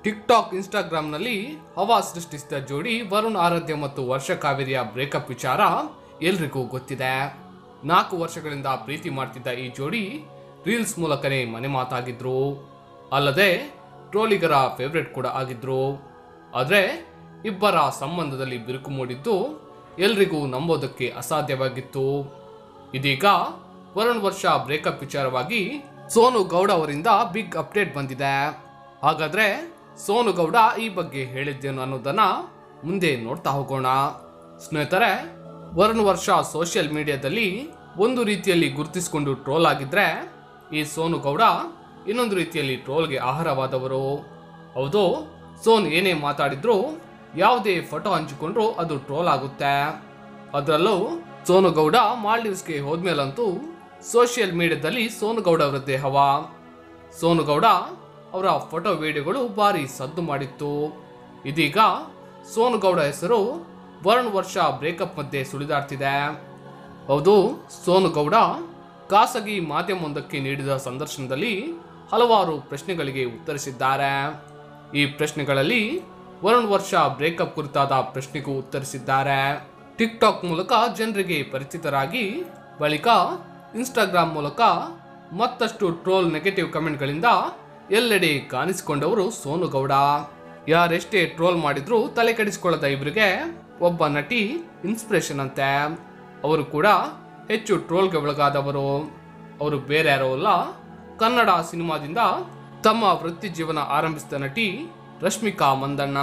Tick talk Instagram ನಲ್ಲಿ ಹವಾ ಸೃಷ್ಟಿಸಿದ ಜೋಡಿ ವರುಣ್ ಆರಾಧ್ಯ ಮತ್ತು ವರ್ಷ ಕಾವೇರಿಯ ಬ್ರೇಕಪ್ ವಿಚಾರ ಎಲ್ರಿಗೂ ಗೊತ್ತಿದೆ. 4 ವರ್ಷಗಳಿಂದ ಪ್ರೀತಿ ಮಾಡ್ತಿದ್ದ ಈ ಜೋಡಿ ರೀಲ್ಸ್ ಮೂಲಕನೇ ಮನೆ ಮಾತಾಗಿದ್ರು. ಅಲ್ಲದೆ ಟ್ರೋಲಿಗರ ಫೇವ್ರೆಟ್ ಕೂಡ ಆಗಿದ್ರು. ಆದರೆ ಇಬ್ಬರ ಸಂಬಂಧದಲ್ಲಿ ಬಿರುಕು ಮೂಡಿದ್ದು ಎಲ್ರಿಗೂ ನಂಬೋದಕ್ಕೆ ಅಸಾಧ್ಯವಾಗಿತ್ತು. ಇದೀಗ ವರುಣ್ ವರ್ಷ ಬ್ರೇಕಪ್ ವಿಚಾರವಾಗಿ ಸೋನು ಗೌಡ ಅವರಿಂದ ಬಿಗ್ ಅಪ್ಡೇಟ್ ಬಂದಿದೆ. ಹಾಗಾದ್ರೆ ಸೋನು ಗೌಡ ಈ ಬಗ್ಗೆ ಹೇಳಿದ್ದೇನು ಅನ್ನೋದನ್ನ ಮುಂದೆ ನೋಡ್ತಾ ಹೋಗೋಣ. ಸ್ನೇಹಿತರೆ, ವರುಣ್ ವರ್ಷ ಸೋಷಿಯಲ್ ಮೀಡಿಯಾದಲ್ಲಿ ಒಂದು ರೀತಿಯಲ್ಲಿ ಗುರುತಿಸಿಕೊಂಡು ಟ್ರೋಲ್ ಆಗಿದ್ರೆ, ಈ ಸೋನು ಗೌಡ ಇನ್ನೊಂದು ರೀತಿಯಲ್ಲಿ ಟ್ರೋಲ್ಗೆ ಆಹಾರವಾದವರು. ಹೌದು, ಸೋನ್ ಏನೇ ಮಾತಾಡಿದ್ರು, ಯಾವುದೇ ಫೋಟೋ ಹಂಚಿಕೊಂಡ್ರು ಅದು ಟ್ರೋಲ್ ಆಗುತ್ತೆ. ಅದರಲ್ಲೂ ಸೋನು ಗೌಡ ಮಾಲ್ಡೀವ್ಸ್ಗೆ ಹೋದ್ಮೇಲಂತೂ ಸೋಷಿಯಲ್ ಮೀಡಿಯಾದಲ್ಲಿ ಸೋನು ಗೌಡ ಅವರದ್ದೇ ಹವಾ. ಸೋನು ಗೌಡ ಅವರ ಫೋಟೋ ವಿಡಿಯೋಗಳು ಭಾರಿ ಸದ್ದು ಮಾಡಿತ್ತು. ಇದೀಗ ಸೋನು ಗೌಡ ಹೆಸರು ವರುಣ್ ವರ್ಷ ಬ್ರೇಕಪ್ ಮಧ್ಯೆ ಸುಳಿದಾಡ್ತಿದೆ. ಹೌದು, ಸೋನು ಗೌಡ ಖಾಸಗಿ ಮಾಧ್ಯಮವೊಂದಕ್ಕೆ ನೀಡಿದ ಸಂದರ್ಶನದಲ್ಲಿ ಹಲವಾರು ಪ್ರಶ್ನೆಗಳಿಗೆ ಉತ್ತರಿಸಿದ್ದಾರೆ. ಈ ಪ್ರಶ್ನೆಗಳಲ್ಲಿ ವರುಣ್ ವರ್ಷ ಬ್ರೇಕಪ್ ಕುರಿತಾದ ಪ್ರಶ್ನೆಗೂ ಉತ್ತರಿಸಿದ್ದಾರೆ. ಟಿಕ್ ಟಾಕ್ ಮೂಲಕ ಜನರಿಗೆ ಪರಿಚಿತರಾಗಿ ಬಳಿಕ ಇನ್ಸ್ಟಾಗ್ರಾಮ್ ಮೂಲಕ ಮತ್ತಷ್ಟು ಟ್ರೋಲ್ ನೆಗೆಟಿವ್ ಕಮೆಂಟ್ಗಳಿಂದ ಎಲ್ಲೆಡೆ ಕಾಣಿಸಿಕೊಂಡವರು ಸೋನು ಗೌಡ. ಯಾರೆಷ್ಟೇ ಟ್ರೋಲ್ ಮಾಡಿದ್ರು ತಲೆ ಕೆಡಿಸಿಕೊಳ್ಳದ ಇವರಿಗೆ ಒಬ್ಬ ನಟಿ ಇನ್ಸ್ಪಿರೇಷನ್ ಅಂತೆ. ಅವರು ಕೂಡ ಹೆಚ್ಚು ಟ್ರೋಲ್ಗೆ ಒಳಗಾದವರು. ಅವರು ಬೇರೆ ಯಾರೋ ಅಲ್ಲ, ಕನ್ನಡ ಸಿನಿಮಾದಿಂದ ತಮ್ಮ ವೃತ್ತಿ ಜೀವನ ಆರಂಭಿಸಿದ ನಟಿ ರಶ್ಮಿಕಾ ಮಂದಣ್ಣ.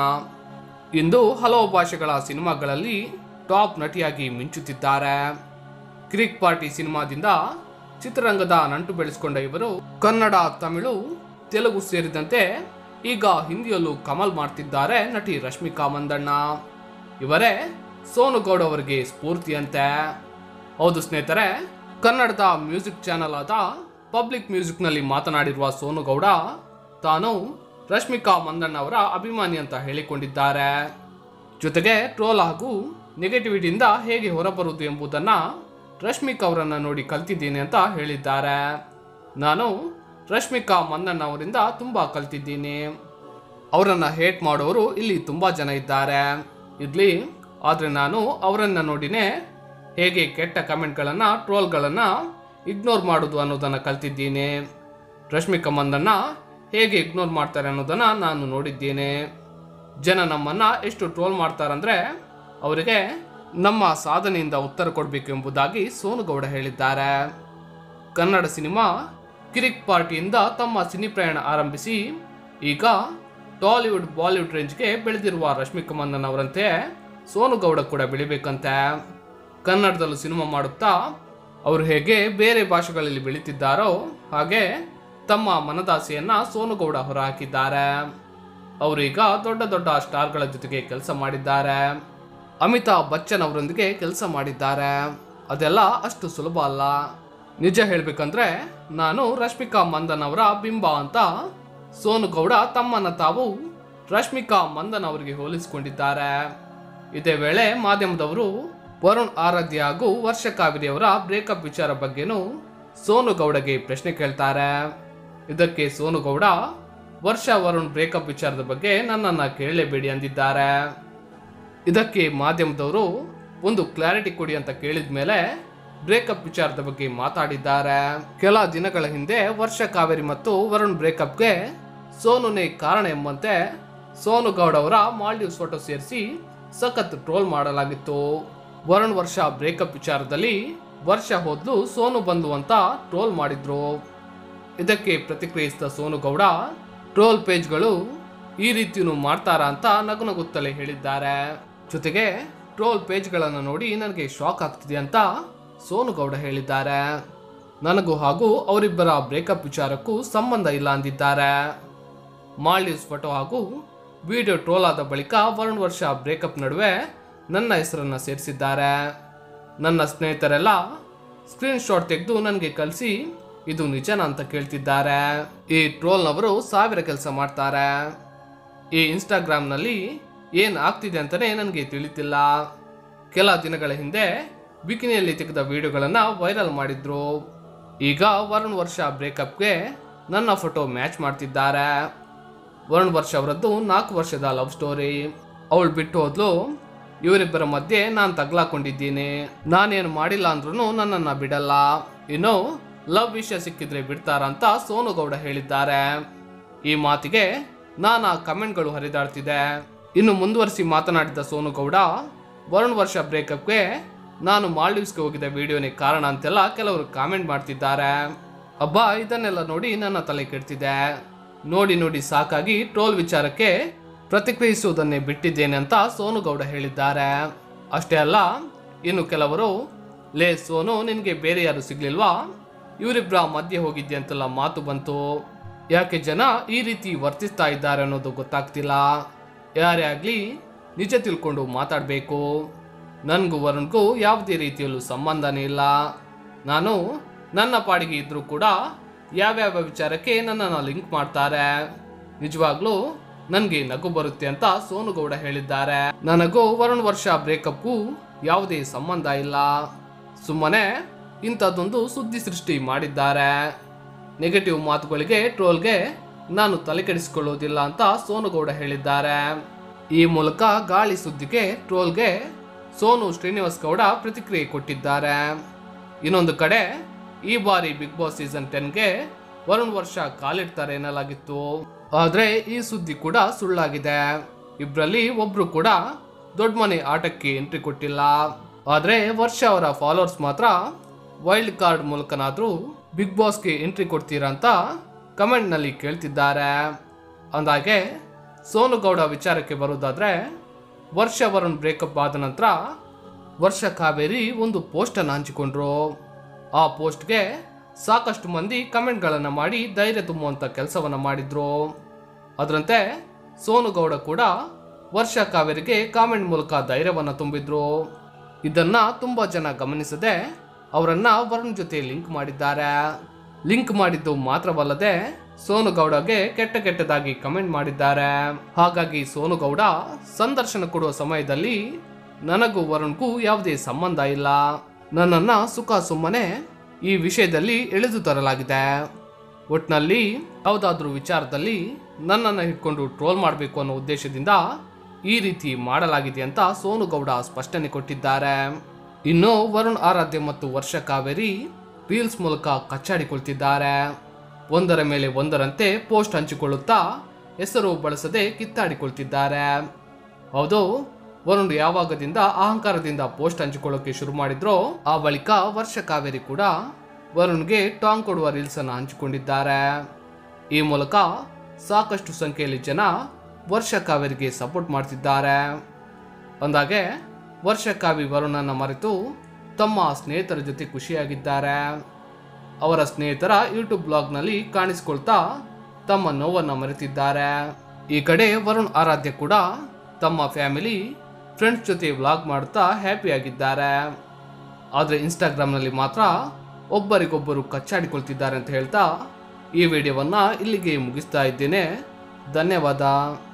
ಇಂದು ಹಲವು ಭಾಷೆಗಳ ಸಿನಿಮಾಗಳಲ್ಲಿ ಟಾಪ್ ನಟಿಯಾಗಿ ಮಿಂಚುತ್ತಿದ್ದಾರೆ. ಕಿರಿಕ್ ಪಾರ್ಟಿ ಸಿನಿಮಾದಿಂದ ಚಿತ್ರರಂಗದ ನಂಟು ಬೆಳೆಸಿಕೊಂಡ ಇವರು ಕನ್ನಡ, ತಮಿಳು, ತೆಲುಗು ಸೇರಿದಂತೆ ಈಗ ಹಿಂದಿಯಲ್ಲೂ ಕಮಲ್ ಮಾಡ್ತಿದ್ದಾರೆ ನಟಿ ರಶ್ಮಿಕಾ ಮಂದಣ್ಣ. ಇವರೇ ಸೋನು ಗೌಡ ಅವರಿಗೆ ಸ್ಫೂರ್ತಿಯಂತೆ. ಹೌದು ಸ್ನೇಹಿತರೆ, ಕನ್ನಡದ ಮ್ಯೂಸಿಕ್ ಚಾನೆಲ್ ಆದ ಪಬ್ಲಿಕ್ ಮ್ಯೂಸಿಕ್ ನಲ್ಲಿ ಮಾತನಾಡಿರುವ ಸೋನು ಗೌಡ ತಾನು ರಶ್ಮಿಕಾ ಮಂದಣ್ಣ ಅವರ ಅಭಿಮಾನಿ ಅಂತ ಹೇಳಿಕೊಂಡಿದ್ದಾರೆ. ಜೊತೆಗೆ ಟ್ರೋಲ್ ಹಾಗೂ ನೆಗೆಟಿವಿಟಿಯಿಂದ ಹೇಗೆ ಹೊರಬರುವುದು ಎಂಬುದನ್ನ ರಶ್ಮಿಕಾ ಅವರನ್ನ ನೋಡಿ ಕಲ್ತಿದ್ದೀನಿ ಅಂತ ಹೇಳಿದ್ದಾರೆ. ನಾನು ರಶ್ಮಿಕಾ ಮಂದಣ್ಣ ಅವರಿಂದ ತುಂಬಾ ಕಲ್ತಿದ್ದೀನಿ. ಅವರನ್ನ ಹೇಟ್ ಮಾಡೋರು ಇಲ್ಲಿ ತುಂಬಾ ಜನ ಇದ್ದಾರೆ ಇರ್ಲಿ, ಆದ್ರೆ ನಾನು ಅವರನ್ನ ನೋಡಿನೇ ಹೇಗೆ ಕೆಟ್ಟ ಕಮೆಂಟ್ಗಳನ್ನ, ಟ್ರೋಲ್ಗಳನ್ನ ಇಗ್ನೋರ್ ಮಾಡೋದು ಅನ್ನೋದನ್ನ ಕಲ್ತಿದ್ದೀನಿ. ರಶ್ಮಿಕಾ ಮಂದಣ್ಣ ಹೇಗೆ ಇಗ್ನೋರ್ ಮಾಡ್ತಾರೆ ಅನ್ನೋದನ್ನ ನಾನು ನೋಡಿದ್ದೇನೆ. ಜನ ನಮ್ಮನ್ನ ಎಷ್ಟು ಟ್ರೋಲ್ ಮಾಡ್ತಾರಂದ್ರೆ ಅವರಿಗೆ ನಮ್ಮ ಸಾಧನೆಯಿಂದ ಉತ್ತರ ಕೊಡಬೇಕು ಎಂಬುದಾಗಿ ಸೋನು ಗೌಡ ಹೇಳಿದ್ದಾರೆ. ಕನ್ನಡ ಸಿನಿಮಾ ಕಿರಿಕ್ ಪಾರ್ಟಿಯಿಂದ ತಮ್ಮ ಸಿನಿ ಪ್ರಯಾಣ ಆರಂಭಿಸಿ ಈಗ ಟಾಲಿವುಡ್, ಬಾಲಿವುಡ್ ರೇಂಜ್ಗೆ ಬೆಳೆದಿರುವ ರಶ್ಮಿಕಾ ಮಂದಣ್ಣ ಅವರಂತೆ ಸೋನು ಗೌಡ ಕೂಡ ಬೆಳಿಬೇಕಂತೆ. ಕನ್ನಡದಲ್ಲೂ ಸಿನಿಮಾ ಮಾಡುತ್ತಾ ಅವರು ಹೇಗೆ ಬೇರೆ ಭಾಷೆಗಳಲ್ಲಿ ಬೆಳೀತಿದ್ದಾರೋ ಹಾಗೆ ತಮ್ಮ ಮನದಾಸೆಯನ್ನ ಸೋನು ಗೌಡ ಹೊರಹಾಕಿದ್ದಾರೆ. ಅವರೀಗ ದೊಡ್ಡ ದೊಡ್ಡ ಸ್ಟಾರ್ಗಳ ಜೊತೆಗೆ ಕೆಲಸ ಮಾಡಿದ್ದಾರೆ. ಅಮಿತಾಬ್ ಬಚ್ಚನ್ ಅವರೊಂದಿಗೆ ಕೆಲಸ ಮಾಡಿದ್ದಾರೆ. ಅದೆಲ್ಲ ಅಷ್ಟು ಸುಲಭ ಅಲ್ಲ. ನಿಜ ಹೇಳ್ಬೇಕಂದ್ರೆ ನಾನು ರಶ್ಮಿಕಾ ಮಂದಣ್ಣ ಅವರ ಬಿಂಬ ಅಂತ ಸೋನು ಗೌಡ ತಮ್ಮನ್ನ ತಾವು ರಶ್ಮಿಕಾ ಮಂದಣ್ಣ ಅವರಿಗೆ ಹೋಲಿಸಿಕೊಂಡಿದ್ದಾರೆ. ಇದೇ ವೇಳೆ ಮಾಧ್ಯಮದವರು ವರುಣ್ ಆರಾಧ್ಯ ಹಾಗೂ ವರ್ಷ ಕಾವೇರಿ ಅವರ ಬ್ರೇಕಪ್ ವಿಚಾರ ಬಗ್ಗೆನೂ ಸೋನು ಗೌಡಗೆ ಪ್ರಶ್ನೆ ಕೇಳ್ತಾರೆ. ಇದಕ್ಕೆ ಸೋನು ಗೌಡ ವರ್ಷ ವರುಣ್ ಬ್ರೇಕಪ್ ವಿಚಾರದ ಬಗ್ಗೆ ನನ್ನನ್ನ ಕೇಳಲೇಬೇಡಿ ಅಂದಿದ್ದಾರೆ. ಇದಕ್ಕೆ ಮಾಧ್ಯಮದವರು ಒಂದು ಕ್ಲಾರಿಟಿ ಕೊಡಿ ಅಂತ ಕೇಳಿದ ಮೇಲೆ ಬ್ರೇಕಪ್ ವಿಚಾರದ ಬಗ್ಗೆ ಮಾತಾಡಿದ್ದಾರೆ. ಕೆಲ ದಿನಗಳ ಹಿಂದೆ ವರ್ಷ ಕಾವೇರಿ ಮತ್ತು ವರುಣ್ ಬ್ರೇಕಪ್ಗೆ ಸೋನುನೇ ಕಾರಣ ಎಂಬಂತೆ ಸೋನು ಗೌಡ ಅವರ ಮಾಲ್ಡೀವ್ಸ್ ಫೋಟೋ ಸೇರಿಸಿ ಸಖತ್ ಟ್ರೋಲ್ ಮಾಡಲಾಗಿತ್ತು. ವರುಣ್ ವರ್ಷ ಬ್ರೇಕಪ್ ವಿಚಾರದಲ್ಲಿ ವರ್ಷ ಹೋದ್ಲು, ಸೋನು ಬಂದು ಅಂತ ಟ್ರೋಲ್ ಮಾಡಿದ್ರು. ಇದಕ್ಕೆ ಪ್ರತಿಕ್ರಿಯಿಸಿದ ಸೋನು ಗೌಡ ಟ್ರೋಲ್ ಪೇಜ್ಗಳು ಈ ರೀತಿಯೂ ಮಾಡ್ತಾರಾ ಅಂತ ನಗುನಗುತ್ತಲೇ ಹೇಳಿದ್ದಾರೆ. ಜೊತೆಗೆ ಟ್ರೋಲ್ ಪೇಜ್ಗಳನ್ನು ನೋಡಿ ನನಗೆ ಶಾಕ್ ಆಗ್ತಿದೆ ಅಂತ ಸೋನು ಗೌಡ ಹೇಳಿದ್ದಾರೆ. ನನಗೂ ಹಾಗೂ ಅವರಿಬ್ಬರ ಬ್ರೇಕಪ್ ವಿಚಾರಕ್ಕೂ ಸಂಬಂಧ ಇಲ್ಲ ಅಂದಿದ್ದಾರೆ. ಮಾಲ್ಡೀವ್ಸ್ ಫೋಟೋ ಹಾಗೂ ವಿಡಿಯೋ ಟ್ರೋಲ್ ಆದ ಬಳಿಕ ವರುಣ್ ವರ್ಷ ಬ್ರೇಕಪ್ ನಡುವೆ ನನ್ನ ಹೆಸರನ್ನ ಸೇರಿಸಿದ್ದಾರೆ. ನನ್ನ ಸ್ನೇಹಿತರೆಲ್ಲ ಸ್ಕ್ರೀನ್ ಶಾಟ್ ತೆಗೆದು ನನಗೆ ಕಳಿಸಿ ಇದು ನಿಜನಾ ಅಂತ ಕೇಳ್ತಿದ್ದಾರೆ. ಈ ಟ್ರೋಲ್ನವರು 1000 ಕೆಲಸ ಮಾಡ್ತಾರೆ. ಈ ಇನ್ಸ್ಟಾಗ್ರಾಮ್ನಲ್ಲಿ ಏನು ಆಗ್ತಿದೆ ಅಂತಲೇ ನನಗೆ ತಿಳಿತಿಲ್ಲ. ಕೆಲ ದಿನಗಳ ಹಿಂದೆ ಬಿಕಿನಿಯಲ್ಲಿ ತೆಗೆದ ವಿಡಿಯೋಗಳನ್ನು ವೈರಲ್ ಮಾಡಿದ್ರು. ಈಗ ವರುಣ್ ವರ್ಷ ಬ್ರೇಕಪ್ಗೆ ನನ್ನ ಫೋಟೋ ಮ್ಯಾಚ್ ಮಾಡ್ತಿದ್ದಾರೆ. ವರುಣ್ ವರ್ಷ ಅವರದ್ದು 4 ವರ್ಷದ ಲವ್ ಸ್ಟೋರಿ. ಅವಳು ಬಿಟ್ಟು ಹೋದ್ಲು. ಇವರಿಬ್ಬರ ಮಧ್ಯೆ ನಾನು ತಗ್ಲಾಕೊಂಡಿದ್ದೀನಿ. ನಾನೇನು ಮಾಡಿಲ್ಲ ಅಂದ್ರೂ ನನ್ನನ್ನು ಬಿಡಲ್ಲ. ಇನ್ನು ಲವ್ ವಿಷಯ ಸಿಕ್ಕಿದ್ರೆ ಬಿಡ್ತಾರ ಅಂತ ಸೋನು ಗೌಡ ಹೇಳಿದ್ದಾರೆ. ಈ ಮಾತಿಗೆ ನಾನಾ ಕಮೆಂಟ್ಗಳು ಹರಿದಾಡ್ತಿದೆ. ಇನ್ನು ಮುಂದುವರಿಸಿ ಮಾತನಾಡಿದ ಸೋನು ಗೌಡ, ವರುಣ್ ವರ್ಷ ಬ್ರೇಕಪ್ಗೆ ನಾನು ಮಾಲ್ಡೀವ್ಸ್ಗೆ ಹೋಗಿದ್ದ ವಿಡಿಯೋನೇ ಕಾರಣ ಅಂತೆಲ್ಲ ಕೆಲವರು ಕಾಮೆಂಟ್ ಮಾಡ್ತಿದ್ದಾರೆ. ಅಬ್ಬಾ, ಇದನ್ನೆಲ್ಲ ನೋಡಿ ನನ್ನ ತಲೆ ಕೆಡ್ತಿದೆ. ನೋಡಿ ನೋಡಿ ಸಾಕಾಗಿ ಟ್ರೋಲ್ ವಿಚಾರಕ್ಕೆ ಪ್ರತಿಕ್ರಿಯಿಸುವುದನ್ನೇ ಬಿಟ್ಟಿದ್ದೇನೆ ಅಂತ ಸೋನು ಗೌಡ ಹೇಳಿದ್ದಾರೆ. ಅಷ್ಟೇ ಅಲ್ಲ, ಇನ್ನು ಕೆಲವರು, ಲೇ ಸೋನು, ನಿನಗೆ ಬೇರೆ ಯಾರು ಸಿಗ್ಲಿಲ್ವಾ? ಇವರಿಬ್ಬರ ಮಧ್ಯೆ ಹೋಗಿದ್ದೆ ಅಂತೆಲ್ಲ ಮಾತು ಬಂತು. ಯಾಕೆ ಜನ ಈ ರೀತಿ ವರ್ತಿಸ್ತಾ ಇದ್ದಾರೆ ಅನ್ನೋದು ಗೊತ್ತಾಗ್ತಿಲ್ಲ. ಯಾರೇ ಆಗಲಿ ನಿಜ ತಿಳ್ಕೊಂಡು ಮಾತಾಡಬೇಕು. ನನಗೂ ವರುಣ್ಗೂ ಯಾವುದೇ ರೀತಿಯಲ್ಲೂ ಸಂಬಂಧನೇ ಇಲ್ಲ. ನಾನು ನನ್ನ ಪಾಡಿಗೆ ಇದ್ರೂ ಕೂಡ ಯಾವ್ಯಾವ ವಿಚಾರಕ್ಕೆ ನನ್ನನ್ನು ಲಿಂಕ್ ಮಾಡ್ತಾರೆ. ನಿಜವಾಗ್ಲೂ ನನಗೆ ನಗು ಬರುತ್ತೆ ಅಂತ ಸೋನು ಗೌಡ ಹೇಳಿದ್ದಾರೆ. ನನಗೂ ವರುಣ್ ವರ್ಷ ಬ್ರೇಕಪ್ಗೂ ಯಾವುದೇ ಸಂಬಂಧ ಇಲ್ಲ. ಸುಮ್ಮನೆ ಇಂಥದ್ದೊಂದು ಸುದ್ದಿ ಸೃಷ್ಟಿ ಮಾಡಿದ್ದಾರೆ. ನೆಗೆಟಿವ್ ಮಾತುಗಳಿಗೆ, ಟ್ರೋಲ್ಗೆ ನಾನು ತಲೆ ಕೆಡಿಸಿಕೊಳ್ಳುವುದಿಲ್ಲ ಅಂತ ಸೋನು ಗೌಡ ಹೇಳಿದ್ದಾರೆ. ಈ ಮೂಲಕ ಗಾಳಿ ಸುದ್ದಿಗೆ, ಟ್ರೋಲ್ಗೆ ಸೋನು ಶ್ರೀನಿವಾಸ್ ಗೌಡ ಪ್ರತಿಕ್ರಿಯೆ ಕೊಟ್ಟಿದ್ದಾರೆ. ಇನ್ನೊಂದು ಕಡೆ ಈ ಬಾರಿ ಬಿಗ್ ಬಾಸ್ ಸೀಸನ್ 10ಗೆ ವರುಣ್ ವರ್ಷ ಕಾಲಿಡ್ತಾರೆ ಎನ್ನಲಾಗಿತ್ತು. ಆದ್ರೆ ಈ ಸುದ್ದಿ ಕೂಡ ಸುಳ್ಳಾಗಿದೆ. ಇಬ್ಬರಲ್ಲಿ ಒಬ್ರು ಕೂಡ ದೊಡ್ಡ ಮನೆ ಆಟಕ್ಕೆ ಎಂಟ್ರಿ ಕೊಟ್ಟಿಲ್ಲ. ಆದ್ರೆ ವರ್ಷ ಅವರ ಫಾಲೋವರ್ಸ್ ಮಾತ್ರ ವೈಲ್ಡ್ ಕಾರ್ಡ್ ಮೂಲಕನಾದ್ರೂ ಬಿಗ್ ಬಾಸ್ಗೆ ಎಂಟ್ರಿ ಕೊಡ್ತೀರಾ ಅಂತ ಕಮೆಂಟ್ ನಲ್ಲಿ ಕೇಳ್ತಿದ್ದಾರೆ. ಅಂದಾಗೆ ಸೋನು ಗೌಡ ವಿಚಾರಕ್ಕೆ ಬರೋದಾದ್ರೆ, ವರ್ಷ ವರುಣ್ ಬ್ರೇಕಪ್ ಆದ ನಂತರ ವರ್ಷ ಕಾವೇರಿ ಒಂದು ಪೋಸ್ಟ್ ಅನ್ನು ಹಂಚಿಕೊಂಡ್ರು. ಆ ಪೋಸ್ಟ್ಗೆ ಸಾಕಷ್ಟು ಮಂದಿ ಕಮೆಂಟ್ಗಳನ್ನು ಮಾಡಿ ಧೈರ್ಯ ತುಂಬುವಂಥ ಕೆಲಸವನ್ನು ಮಾಡಿದ್ರು. ಅದರಂತೆ ಸೋನು ಗೌಡ ಕೂಡ ವರ್ಷ ಕಾವೇರಿಗೆ ಕಾಮೆಂಟ್ ಮೂಲಕ ಧೈರ್ಯವನ್ನು ತುಂಬಿದ್ರು. ಇದನ್ನ ತುಂಬಾ ಜನ ಗಮನಿಸದೆ ಅವರನ್ನ ವರುಣ್ ಜೊತೆ ಲಿಂಕ್ ಮಾಡಿದ್ದಾರೆ. ಲಿಂಕ್ ಮಾಡಿದ್ದು ಮಾತ್ರವಲ್ಲದೆ ಸೋನು ಗೌಡಗೆ ಕೆಟ್ಟದಾಗಿ ಕಮೆಂಟ್ ಮಾಡಿದ್ದಾರೆ. ಹಾಗಾಗಿ ಸೋನು ಗೌಡ ಸಂದರ್ಶನ ಕೊಡುವ ಸಮಯದಲ್ಲಿ ನನಗೂ ವರುಣ್ಗೂ ಯಾವುದೇ ಸಂಬಂಧ ಇಲ್ಲ, ನನ್ನನ್ನು ಸುಖ ಸುಮ್ಮನೆ ಈ ವಿಷಯದಲ್ಲಿ ಎಳೆದು ತರಲಾಗಿದೆ. ಒಟ್ನಲ್ಲಿ ಯಾವುದಾದ್ರೂ ವಿಚಾರದಲ್ಲಿ ನನ್ನನ್ನು ಹಿಡ್ಕೊಂಡು ಟ್ರೋಲ್ ಮಾಡಬೇಕು ಅನ್ನೋ ಉದ್ದೇಶದಿಂದ ಈ ರೀತಿ ಮಾಡಲಾಗಿದೆ ಅಂತ ಸೋನು ಗೌಡ ಸ್ಪಷ್ಟನೆ ಕೊಟ್ಟಿದ್ದಾರೆ. ಇನ್ನು ವರುಣ್ ಆರಾಧ್ಯ ಮತ್ತು ವರ್ಷ ಕಾವೇರಿ ರೀಲ್ಸ್ ಮೂಲಕ ಕಚ್ಚಾಡಿಕೊಳ್ತಿದ್ದಾರೆ. ಒಂದರ ಮೇಲೆ ಒಂದರಂತೆ ಪೋಸ್ಟ್ ಹಂಚಿಕೊಳ್ಳುತ್ತಾ ಹೆಸರು ಬಳಸದೆ ಕಿತ್ತಾಡಿಕೊಳ್ತಿದ್ದಾರೆ. ಹೌದು, ವರುಣ್ ಯಾವಾಗದಿಂದ ಅಹಂಕಾರದಿಂದ ಪೋಸ್ಟ್ ಹಂಚಿಕೊಳ್ಳೋಕೆ ಶುರು ಮಾಡಿದ್ರೋ ಆ ಬಳಿಕ ವರ್ಷ ಕಾವೇರಿ ಕೂಡ ವರುಣ್ಗೆ ಟಾಂಗ್ ಕೊಡುವ ರೀಲ್ಸ್ ಅನ್ನು ಹಂಚಿಕೊಂಡಿದ್ದಾರೆ. ಈ ಮೂಲಕ ಸಾಕಷ್ಟು ಸಂಖ್ಯೆಯಲ್ಲಿ ಜನ ವರ್ಷ ಕಾವೇರಿಗೆ ಸಪೋರ್ಟ್ ಮಾಡ್ತಿದ್ದಾರೆ. ಅಂದಾಗೆ ವರ್ಷ ಕಾವಿ ವರುಣನ್ನು ಮರೆತು ತಮ್ಮ ಸ್ನೇಹಿತರ ಜೊತೆ ಖುಷಿಯಾಗಿದ್ದಾರೆ. ಅವರ ಸ್ನೇಹಿತರ ಯೂಟ್ಯೂಬ್ ಬ್ಲಾಗ್ನಲ್ಲಿ ಕಾಣಿಸಿಕೊಳ್ತಾ ತಮ್ಮ ನೋವನ್ನು ಮರೆತಿದ್ದಾರೆ. ಈ ಕಡೆ ವರುಣ್ ಆರಾಧ್ಯ ಕೂಡ ತಮ್ಮ ಫ್ಯಾಮಿಲಿ ಫ್ರೆಂಡ್ಸ್ ಜೊತೆ ವ್ಲಾಗ್ ಮಾಡ್ತಾ ಹ್ಯಾಪಿಯಾಗಿದ್ದಾರೆ. ಆದರೆ ಇನ್ಸ್ಟಾಗ್ರಾಮ್ನಲ್ಲಿ ಮಾತ್ರ ಒಬ್ಬರಿಗೊಬ್ಬರು ಕಚ್ಚಾಡಿಕೊಳ್ತಿದ್ದಾರೆ ಅಂತ ಹೇಳ್ತಾ ಈ ವಿಡಿಯೋವನ್ನು ಇಲ್ಲಿಗೆ ಮುಗಿಸ್ತಾ ಇದ್ದೇನೆ. ಧನ್ಯವಾದ.